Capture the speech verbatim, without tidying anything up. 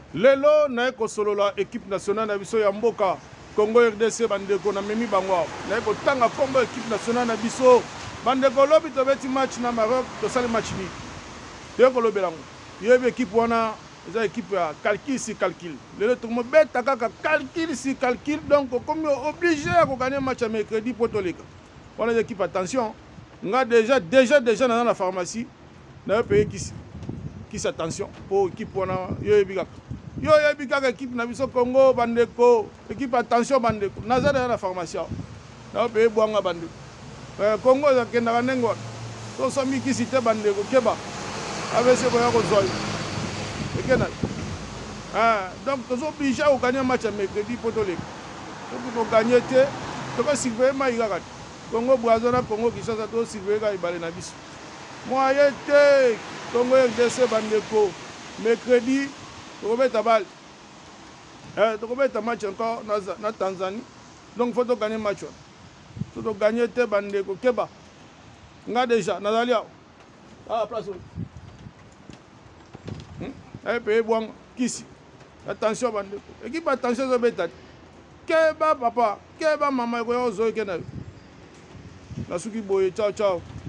Lelo na ko solo la équipe nationale na biso ya mboka Congo R D C bandeko na memi bango na ko tanga Congo équipe nationale na biso bandeko lobi to beti match na Maroc to sali match ni te ko lobelango yebi équipe wana eza équipe ya calcul si calcul lelo to mo beta kaka calcul si calcul donc comme obligé à gagner match à mercredi pour toleka wana équipe attention nga déjà déjà déjà dans la pharmacie na payer qui qui attention pour équipe wana yebi kaka yo yebi kaka équipe na biso Congo bandeko équipe attention bandeko naza dans la pharmacie na payer boanga bandeko euh Congo za kenda kanengo to somi ki cité bandeko keba avec boya ko zoi ekena ah donc tous obligés à gagner match à mercredi pour toleka donc pour gagner te to ko surveiller mai kaka Congo Brazza Congo Kinshasa to surveiller ka ibale na biso moi yete Congo R D C bandeko mercredi to mettre balle euh to mettre match encore na Tanzanie donc faut to gagner match faut to gagner te bandeko keba nga déjà nazali ah place hmm eh pe bon kisi attention bandeko équipe attention zo beta keba papa keba mama ko yo zo kena la suki boye ciao ciao.